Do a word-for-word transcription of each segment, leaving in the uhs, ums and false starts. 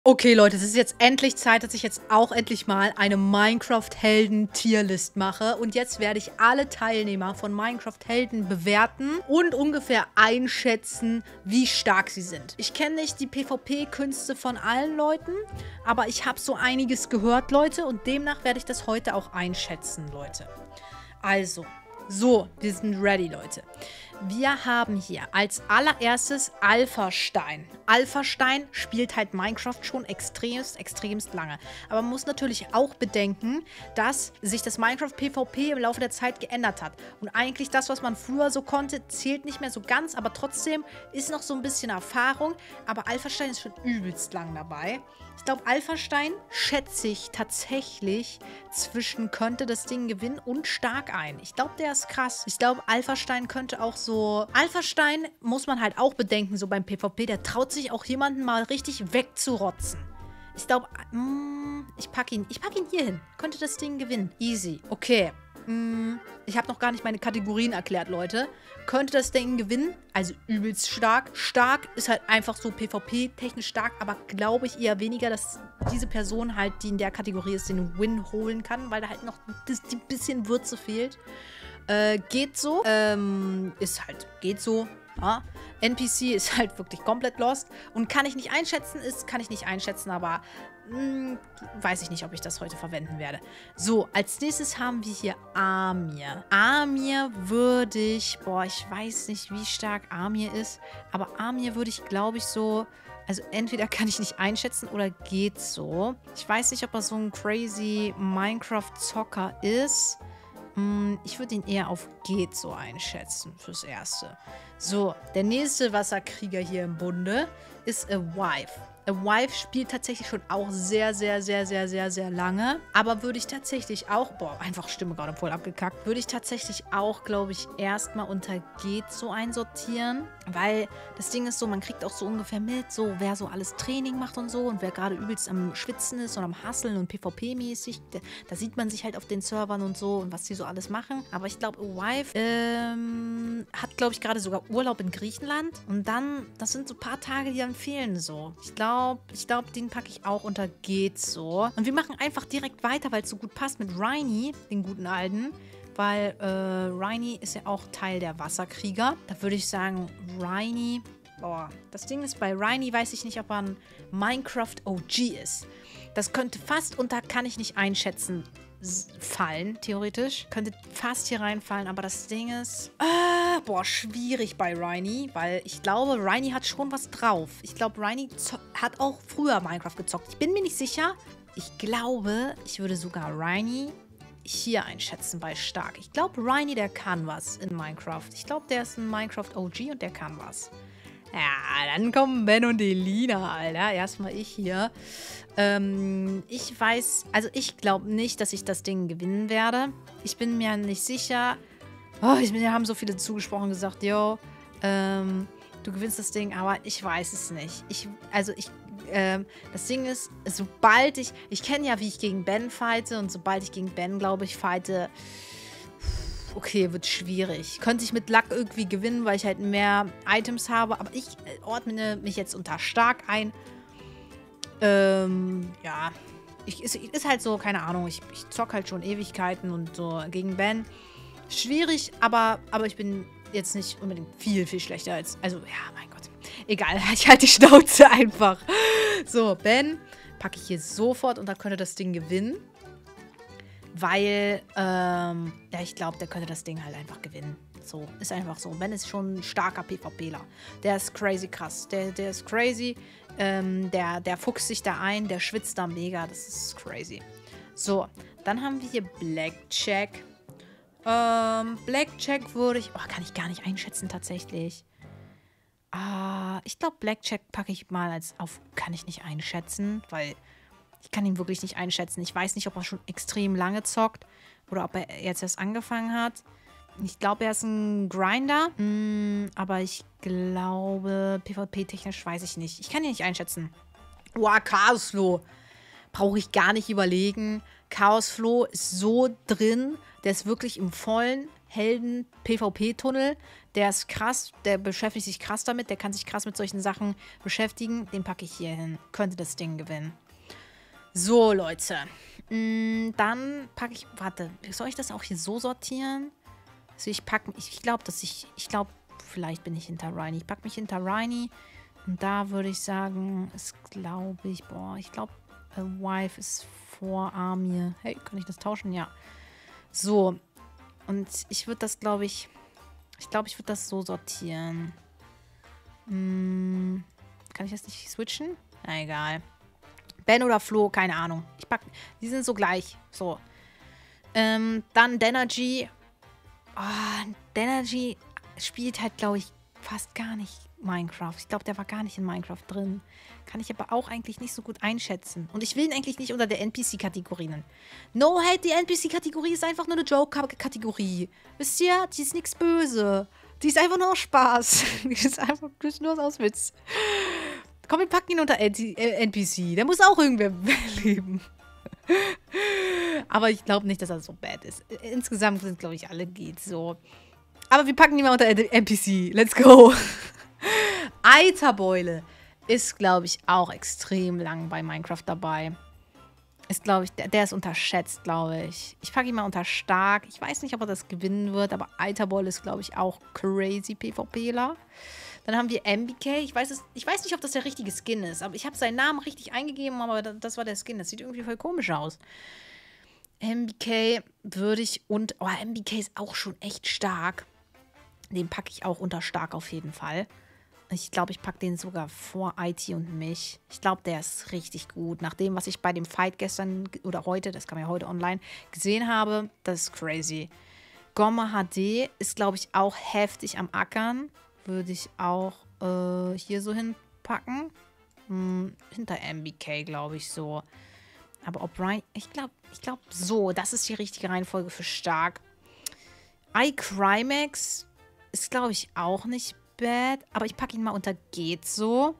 Okay, Leute, es ist jetzt endlich Zeit, dass ich jetzt auch endlich mal eine Minecraft-Helden-Tierlist mache. Und jetzt werde ich alle Teilnehmer von Minecraft-Helden bewerten und ungefähr einschätzen, wie stark sie sind. Ich kenne nicht die PvP-Künste von allen Leuten, aber ich habe so einiges gehört, Leute. Und demnach werde ich das heute auch einschätzen, Leute. Also, so, wir sind ready, Leute. Wir haben hier als allererstes Alphastein. Alphastein spielt halt Minecraft schon extremst, extremst lange. Aber man muss natürlich auch bedenken, dass sich das Minecraft-PvP im Laufe der Zeit geändert hat. Und eigentlich das, was man früher so konnte, zählt nicht mehr so ganz. Aber trotzdem ist noch so ein bisschen Erfahrung. Aber Alphastein ist schon übelst lang dabei. Ich glaube, Alphastein schätze ich tatsächlich zwischen könnte das Ding gewinnen und stark ein. Ich glaube, der ist krass. Ich glaube, Alphastein könnte auch so... Alphastein muss man halt auch bedenken, so beim PvP. Der traut sich auch jemanden mal richtig wegzurotzen. Ich glaube, mm, ich packe ihn, ich pack ihn hier hin. Könnte das Ding gewinnen. Easy. Okay. Mm, ich habe noch gar nicht meine Kategorien erklärt, Leute. Könnte das Ding gewinnen? Also übelst stark. Stark ist halt einfach so PvP-technisch stark, aber glaube ich eher weniger, dass diese Person halt, die in der Kategorie ist, den Win holen kann, weil da halt noch ein bisschen Würze fehlt. Äh, geht so. Ähm, ist halt, geht so. Ja. N P C ist halt wirklich komplett lost. Und kann ich nicht einschätzen, ist, kann ich nicht einschätzen, aber mh, weiß ich nicht, ob ich das heute verwenden werde. So, als nächstes haben wir hier Amir. Amir würde ich, boah, ich weiß nicht, wie stark Amir ist, aber Amir würde ich, glaube ich, so, also entweder kann ich nicht einschätzen oder geht so. Ich weiß nicht, ob er so ein crazy Minecraft-Zocker ist. Ich würde ihn eher auf geht so einschätzen fürs Erste. So, der nächste Wasserkrieger hier im Bunde ist A Wife. A Wife spielt tatsächlich schon auch sehr, sehr, sehr, sehr, sehr, sehr lange. Aber würde ich tatsächlich auch, boah, einfach Stimme gerade voll abgekackt, würde ich tatsächlich auch, glaube ich, erstmal unter geht so einsortieren. Weil das Ding ist so, man kriegt auch so ungefähr mit, so wer so alles Training macht und so und wer gerade übelst am Schwitzen ist und am Hasseln und PvP-mäßig, da, da sieht man sich halt auf den Servern und so und was die so alles machen. Aber ich glaube, A Wife ähm, hat, glaube ich, gerade sogar Urlaub in Griechenland. Und dann, das sind so ein paar Tage, die dann fehlen so. Ich glaube, Ich glaube, den packe ich auch unter geht so. Und wir machen einfach direkt weiter, weil es so gut passt mit Rhynie, den guten alten. Weil äh, Rhynie ist ja auch Teil der Wasserkrieger. Da würde ich sagen, Rhynie... Boah, das Ding ist, bei Rhynie weiß ich nicht, ob er ein Minecraft-O G ist. Das könnte fast unter kann ich nicht einschätzen fallen, theoretisch. Könnte fast hier reinfallen, aber das Ding ist... Äh, boah, schwierig bei Rhynie, weil ich glaube, Rhynie hat schon was drauf. Ich glaube, Rhynie hat auch früher Minecraft gezockt. Ich bin mir nicht sicher. Ich glaube, ich würde sogar Rhynie hier einschätzen bei stark. Ich glaube, Rhynie, der kann was in Minecraft. Ich glaube, der ist ein Minecraft-O G und der kann was. Ja, dann kommen Ben und Elina, Alter. Erstmal ich hier. Ähm, ich weiß, also ich glaube nicht, dass ich das Ding gewinnen werde. Ich bin mir nicht sicher. Oh, ich, mir haben so viele zugesprochen gesagt, yo, ähm, du gewinnst das Ding, aber ich weiß es nicht. Ich, also ich, ähm, das Ding ist, sobald ich, ich kenne ja, wie ich gegen Ben fighte und sobald ich gegen Ben, glaube ich, fighte, okay, wird schwierig. Könnte ich mit Luck irgendwie gewinnen, weil ich halt mehr Items habe. Aber ich ordne mich jetzt unter stark ein. Ähm, ja. Ich, ist, ist halt so, keine Ahnung. Ich, ich zock halt schon Ewigkeiten und so gegen Ben. Schwierig, aber, aber ich bin jetzt nicht unbedingt viel, viel schlechter als... Also, ja, mein Gott. Egal, ich halte die Schnauze einfach. So, Ben packe ich hier sofort und da könnte das Ding gewinnen. Weil, ähm, ja, ich glaube, der könnte das Ding halt einfach gewinnen. So, ist einfach so. Ben ist schon ein starker PvPler. Der ist crazy krass. Der, der ist crazy. Ähm, der, der fuchst sich da ein, der schwitzt da mega. Das ist crazy. So, dann haben wir hier Blackjack. Ähm, Blackjack würde ich... Oh, kann ich gar nicht einschätzen, tatsächlich. Ah, ich glaube, Blackjack packe ich mal als auf... Kann ich nicht einschätzen, weil... Ich kann ihn wirklich nicht einschätzen. Ich weiß nicht, ob er schon extrem lange zockt oder ob er jetzt erst angefangen hat. Ich glaube, er ist ein Grinder. Mm, aber ich glaube, PvP-technisch weiß ich nicht. Ich kann ihn nicht einschätzen. Boah, Chaosfloh. Brauche ich gar nicht überlegen. Chaosfloh ist so drin. Der ist wirklich im Vollen. Helden-PvP-Tunnel. Der ist krass, der beschäftigt sich krass damit, der kann sich krass mit solchen Sachen beschäftigen. Den packe ich hier hin. Könnte das Ding gewinnen. So, Leute. Mm, dann packe ich, warte, soll ich das auch hier so sortieren? Also ich packe, ich, ich glaube, dass ich, ich glaube, vielleicht bin ich hinter Reini. Ich packe mich hinter Reini. Und da würde ich sagen, ist, glaube ich, boah, ich glaube, A Wife ist vor Amir. Hey, kann ich das tauschen? Ja. So. Und ich würde das, glaube ich, ich glaube, ich würde das so sortieren. Hm, kann ich das nicht switchen? Na, egal. Ben oder Flo, keine Ahnung. Ich pack, die sind so gleich. So. Ähm, dann Denergy. Oh, Denergy spielt halt, glaube ich, fast gar nicht Minecraft. Ich glaube, der war gar nicht in Minecraft drin. Kann ich aber auch eigentlich nicht so gut einschätzen. Und ich will ihn eigentlich nicht unter der N P C-Kategorie nennen. No hate, die N P C-Kategorie ist einfach nur eine Joke-Kategorie. Wisst ihr? Die ist nichts böse. Die ist einfach nur Spaß. Die ist einfach nur aus Witz. Komm, wir packen ihn unter N P C. Der muss auch irgendwer leben. Aber ich glaube nicht, dass er so bad ist. Insgesamt sind, glaube ich, alle geht so. Aber wir packen ihn mal unter N P C. Let's go. Eiterbeule ist, glaube ich, auch extrem lang bei Minecraft dabei. Ist, glaube ich, der, der ist unterschätzt, glaube ich. Ich packe ihn mal unter stark. Ich weiß nicht, ob er das gewinnen wird, aber Eiterbeule ist, glaube ich, auch crazy PvPler. Dann haben wir M B K. Ich weiß, es, ich weiß nicht, ob das der richtige Skin ist, aber ich habe seinen Namen richtig eingegeben, aber das war der Skin. Das sieht irgendwie voll komisch aus. M B K würde ich und... Oh, M B K ist auch schon echt stark. Den packe ich auch unter stark auf jeden Fall. Ich glaube, ich packe den sogar vor I T und mich. Ich glaube, der ist richtig gut. Nach dem, was ich bei dem Fight gestern oder heute, das kam ja heute online, gesehen habe, das ist crazy. Gomme H D ist, glaube ich, auch heftig am Ackern. Würde ich auch äh, hier so hinpacken. Hm, hinter M B K, glaube ich, so. Aber ob Ryan, ich glaube, ich glaube, so, das ist die richtige Reihenfolge für stark. iCrimex ist, glaube ich, auch nicht bad. Aber ich packe ihn mal unter geht so.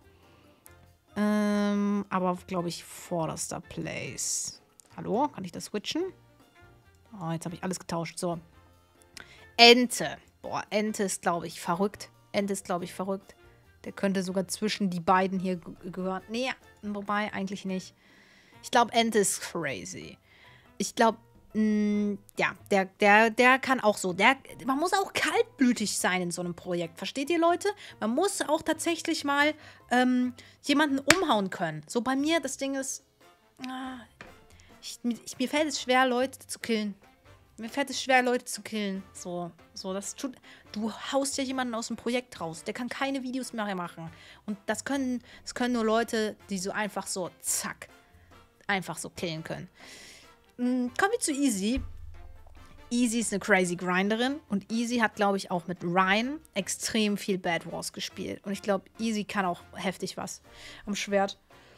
Ähm, aber, glaube ich, vorderster Place. Hallo? Kann ich das switchen? Oh, jetzt habe ich alles getauscht. So. Ente. Boah, Ente ist, glaube ich, verrückt. Ente ist, glaube ich, verrückt. Der könnte sogar zwischen die beiden hier gehören. Nee, wobei, eigentlich nicht. Ich glaube, Ente ist crazy. Ich glaube, ja, der, der, der kann auch so. Der, man muss auch kaltblütig sein in so einem Projekt. Versteht ihr, Leute? Man muss auch tatsächlich mal ähm, jemanden umhauen können. So bei mir, das Ding ist, ah, ich, ich, mir fällt es schwer, Leute zu killen. Mir fällt es schwer, Leute zu killen. So, so, das tut. Du haust ja jemanden aus dem Projekt raus. Der kann keine Videos mehr machen. Und das können, das können nur Leute, die so einfach so, zack, einfach so killen können. Kommen wir zu Easy. Easy ist eine crazy Grinderin. Und Easy hat, glaube ich, auch mit Ryan extrem viel Bad Wars gespielt. Und ich glaube, Easy kann auch heftig was am Schwert.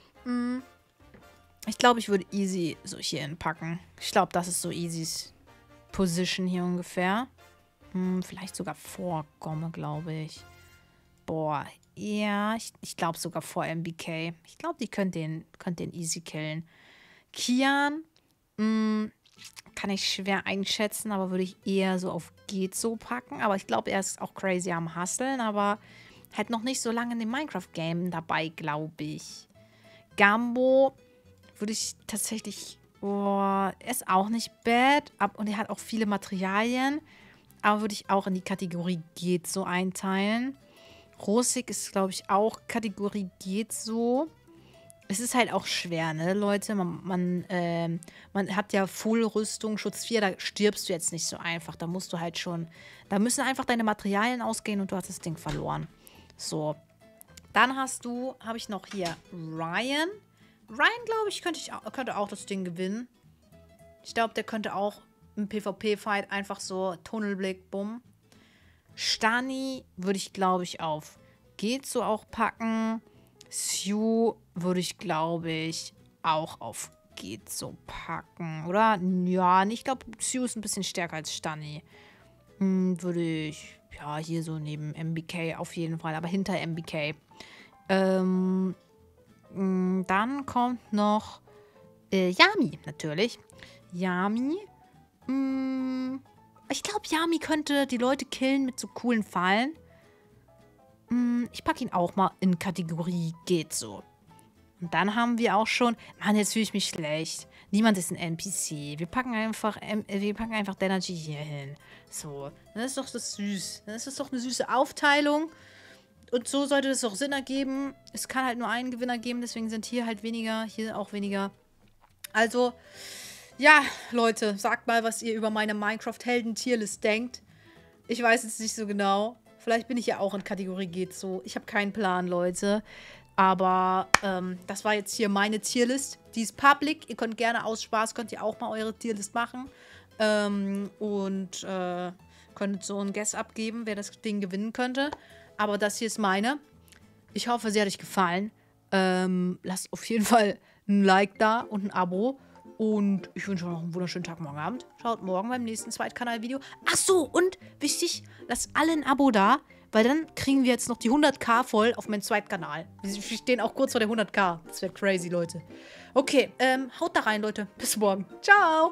Ich glaube, ich würde Easy so hier hinpacken. Ich glaube, das ist so Easys Position hier ungefähr. Hm, vielleicht sogar vor Gomme, glaube ich. Boah, ja, ich, ich glaube sogar vor M B K. Ich glaube, die könnt den, könnt den easy killen. Kian, mh, kann ich schwer einschätzen, aber würde ich eher so auf geht so packen. Aber ich glaube, er ist auch crazy am Hustlen, aber halt noch nicht so lange in dem Minecraft-Game dabei, glaube ich. Gambo würde ich tatsächlich, oh, er ist auch nicht bad und er hat auch viele Materialien, aber würde ich auch in die Kategorie geht so einteilen. Rosig ist, glaube ich, auch Kategorie geht so. Es ist halt auch schwer, ne, Leute? Man, man, äh, man hat ja Full-Rüstung, Schutz vier, da stirbst du jetzt nicht so einfach. Da musst du halt schon, da müssen einfach deine Materialien ausgehen und du hast das Ding verloren. So. Dann hast du, habe ich noch hier Ryan. Ryan, glaube ich, könnte, ich, könnte auch das Ding gewinnen. Ich glaube, der könnte auch im PvP-Fight einfach so Tunnelblick, bumm. Stani würde ich, glaube ich, auf geht so auch packen. Sue würde ich, glaube ich, auch auf geht so packen, oder? Ja, ich glaube, Sue ist ein bisschen stärker als Stani. Hm, würde ich, ja, hier so neben M B K auf jeden Fall, aber hinter M B K. Ähm, mh, dann kommt noch äh, Yami, natürlich. Yami, mh, Ich glaube, Yami könnte die Leute killen mit so coolen Fallen. Hm, ich packe ihn auch mal in Kategorie geht so. Und dann haben wir auch schon... Mann, jetzt fühle ich mich schlecht. Niemand ist ein N P C. Wir packen einfach, ähm, wir packen einfach Denergy hier hin. So, dann ist doch das süß. Dann ist das doch eine süße Aufteilung. Und so sollte das auch Sinn ergeben. Es kann halt nur einen Gewinner geben, deswegen sind hier halt weniger, hier auch weniger. Also, ja, Leute, sagt mal, was ihr über meine Minecraft-Helden-Tierlist denkt. Ich weiß jetzt nicht so genau. Vielleicht bin ich ja auch in Kategorie geht so. Ich habe keinen Plan, Leute. Aber ähm, das war jetzt hier meine Tierlist. Die ist public. Ihr könnt gerne aus Spaß, könnt ihr auch mal eure Tierlist machen. Ähm, und äh, könnt so einen Guess abgeben, wer das Ding gewinnen könnte. Aber das hier ist meine. Ich hoffe, sie hat euch gefallen. Ähm, lasst auf jeden Fall ein Like da und ein Abo. Und ich wünsche euch noch einen wunderschönen Tag, morgen Abend. Schaut morgen beim nächsten Zweitkanal-Video. Ach so, und wichtig, lasst alle ein Abo da. Weil dann kriegen wir jetzt noch die hundert K voll auf meinem Zweitkanal. Wir stehen auch kurz vor der hundert K. Das wäre crazy, Leute. Okay, ähm, haut da rein, Leute. Bis morgen. Ciao.